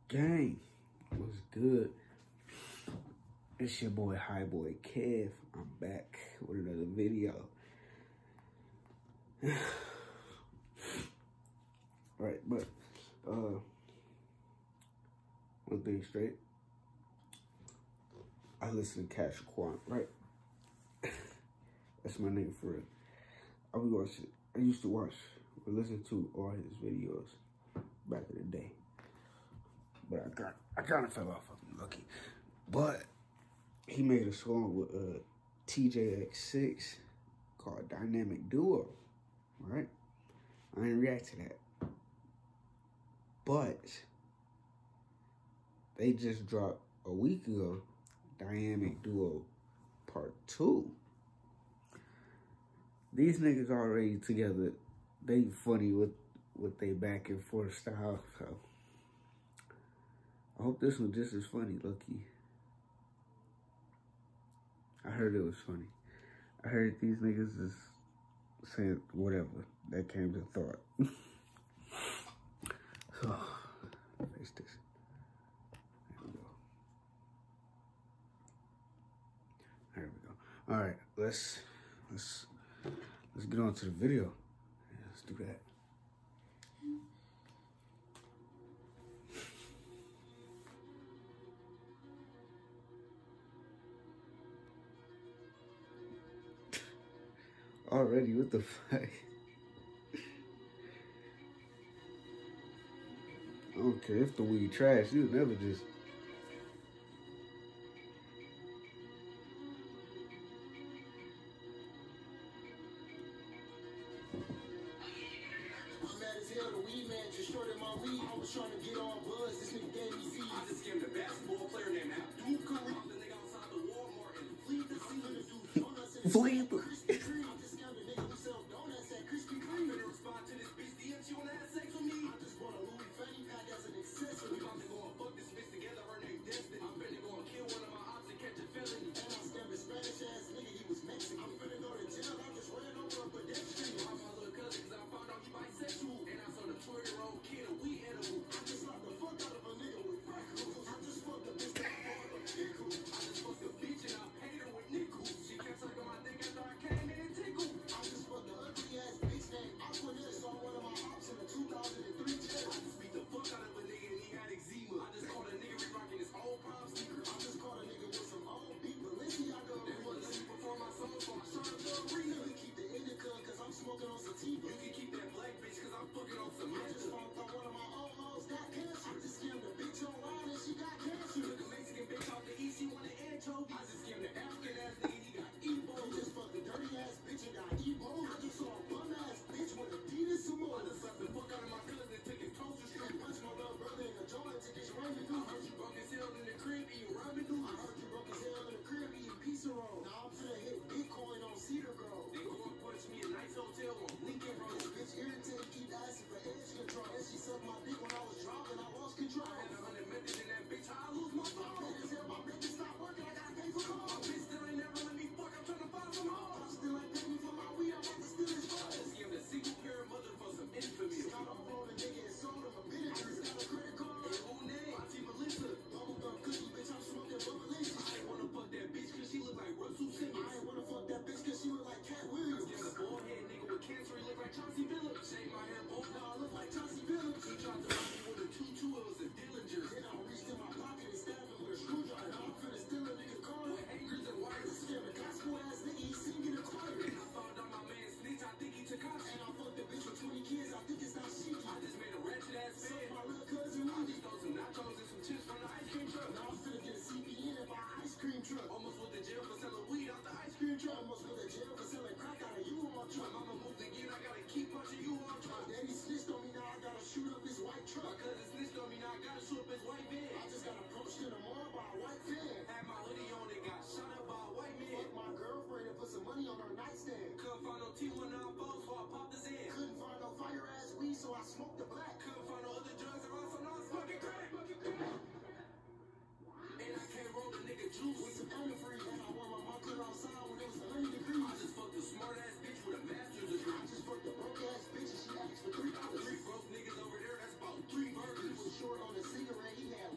Gang, what's good? It's your boy, High Boy Kev. I'm back with another video. Right, but one thing straight. I listen to Kasher Quon, right? That's my name for real. I used to watch or listen to all his videos back in the day. But I kind of fell off of him, lucky. But he made a song with Teejayx6 called Dynamic Duo, right? I didn't react to that. But they just dropped a week ago Dynamic Duo Part 2. These niggas already together. They funny with they back and forth style, so I hope this one just as funny, low-key. I heard it was funny. I heard these niggas is saying whatever that came to thought. So, face this. There we go. There we go. All right, let's get on to the video. Yeah, let's do that. Already, what the fuck? I don't care if the weed trash, you'll never just... I'm mad as hell, the weed man just shorted my weed. I was trying to get all buzz, this nigga gave me seeds. I just scammed a basketball player named Abdul Karim. The nigga outside the Walmart and fleed the scene. Fleed the Respond to this bitch DM, she wanna have sex with me. I just bought a Louis fanny pack as an accessory. We about to go and fuck this bitch together, her name Destiny. I'm finna go and kill one of my ops and catch a felony. And I scammed a Spanish ass nigga, he was Mexican. I'm finna go to jail, I just ran over a pedestrian. I'm my little cousin cause I found out he bisexual. And I saw the 20-year-old kid a weed edible. I just locked the fuck out of a nigga with freckles. I just fucked a bitch that I bought a nickel. I just fucked a bitch and I paid her with nickels. She kept sucking my dick after I came in and tickled. I just fucked the ugly ass bitch named Aquanet. Saw one of my ops in the 2003 jail. I just beat the fuck out of a nigga and he had eczema. I just caught a nigga re-rocking his old prom sneakers. I just caught a nigga with some old beat Balenciaga. They wouldn't let me perform my song, so I shot up the arena. You can keep the indica cause I'm smoking on sativa. You can keep that black bitch cause I'm fucking on some I just found out one of my old hoes got cancer. I just scammed a bitch online and she got cancer. Took a Mexican bitch off the east, she wanted anchovies. I just scammed the African ass nigga, he got Ebo. You just fucked the dirty ass bitch and got Ebo. I just saw a bum ass bitch with Adidas some more. I just slapped the fuck out of my cousin and took his toaster straight. Punched my little brother in the jaw and took his ramen noodles. I heard you broke his hell in the crib eating ramen noodles. I heard you broke his hell in the crib eating pizza roll. Now I'm finna hit Bitcoin on Cedar Grove. They go and punch me a nice hotel on Lincoln Road. This bitch irritated, keep asking for edge control. And she sucked my dick when I was driving, I lost control. I had 100 methods in that bitch, I lose my phone. I'm mad as hell, my bitch stop working, I gotta pay for calls. My bitch still ain't never let me fuck, I'm trying to find some hoes. I still ain't pay me for my weed, I'm about to steal his phone. I scammed a single parent mother for some infamy. Got on roll a nigga and sold him a minute. I just got a credit card. Hey, who name? Auntie Melissa. Bubble gum cookie, bitch, I'm smoking bubbly. I ain't wanna fuck that bitch cause she look like Russell Simmons. I ain't wanna fuck that bitch cause she look like Cat Williams. I scammed a bald head nigga with cancer, he look like Chauncey Billups. Shave my hair both, now I look like Chauncey Billups. He tried to rob me with a 2-2, it was a Dillinger. Then I reached in my pocket and stabbed him with a screwdriver. Now I'm finna steal a nigga car with anchors and wires. Scammed a gospel ass nigga, he singing a choir. And I found out my man snitch, I think he took off. And I fucked a bitch with 20 kids, I think it's not shit. I just made a ratchet ass bed. My little cousin, I just throw some nachos and some chips from the ice cream truck. Now I'm finna get a CPN and buy an ice cream truck. Almost went to jail for selling weed out the ice cream truck. Almost went to jail for selling crack out of U-Haul truck. Mama moved again, I gotta keep punching U-Haul truck. My daddy snitched on me, now I gotta shoot up his white truck. My cousin snitched on me, now I gotta shoot up his white van. I just got approached in the mall by a white fan. Had my hoodie on and got shot up by a white man. Fucked my girlfriend and put some money on her nightstand. Couldn't find no T194, so I popped his head. Couldn't find no fire ass weed, so I smoked the black. Couldn't find no other drugs around, so now I'm smoking crack. And I can't roll a nigga juice with some antifreeze. And I wore my monkey outside when it was 100 degrees. I just fucked a smart ass bitch with a master's degree. I just fucked a broke ass bitch and she asked for $3. 3 broke niggas over there, that's about 3 burgers. He was short on a cigarette, he had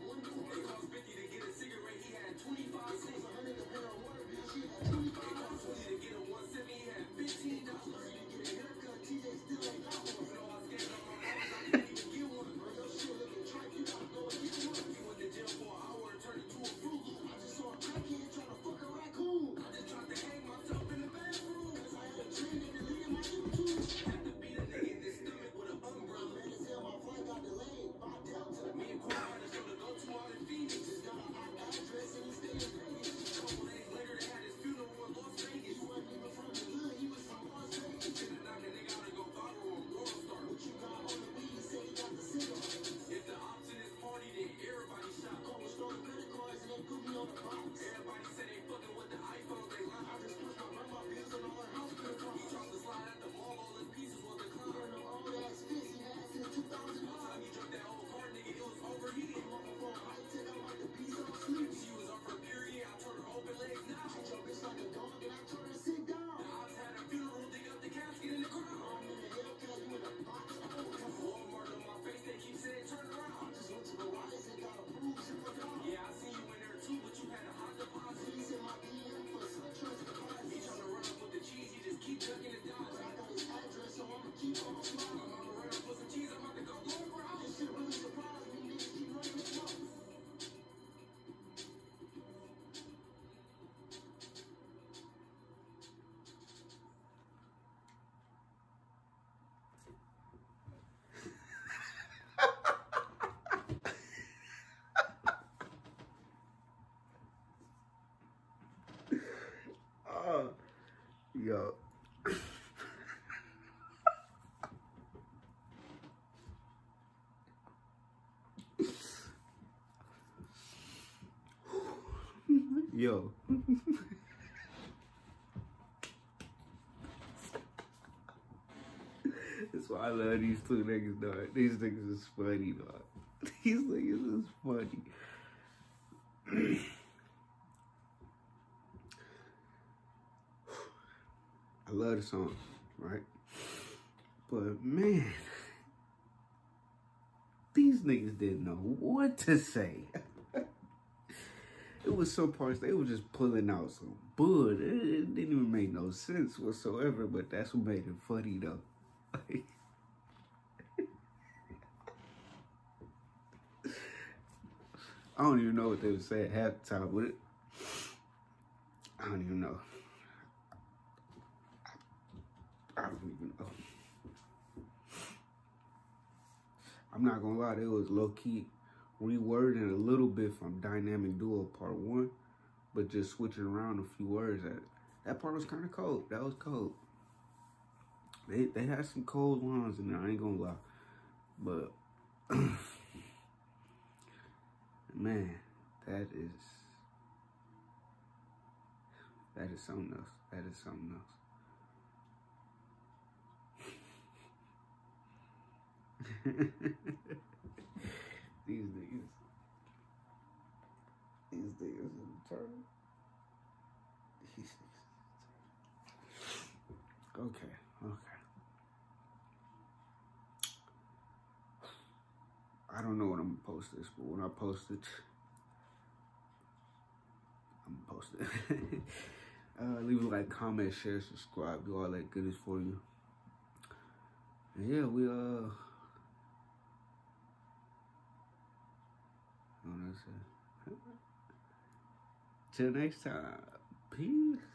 Yo. That's why I love these two niggas, dog. These niggas is funny, dog. These niggas is funny. I love the song, right? But man, these niggas didn't know what to say. It was some parts they were just pulling out some bud. It didn't even make no sense whatsoever, but that's what made it funny though. I don't even know what they were saying half the time with it. I don't even know. I don't even know. I'm not gonna lie, it was low-key rewording a little bit from Dynamic Duo Part 1, but just switching around a few words. That part was kind of cold. That was cold. They had some cold lines in there, I ain't gonna lie. But, man, that is something else. That is something else. These niggas in the turn. Okay. I don't know when I'm gonna post this, but when I post it, I'm gonna post it. Leave a like, comment, share, subscribe, do all that goodness for you. And yeah, we till next time. Peace.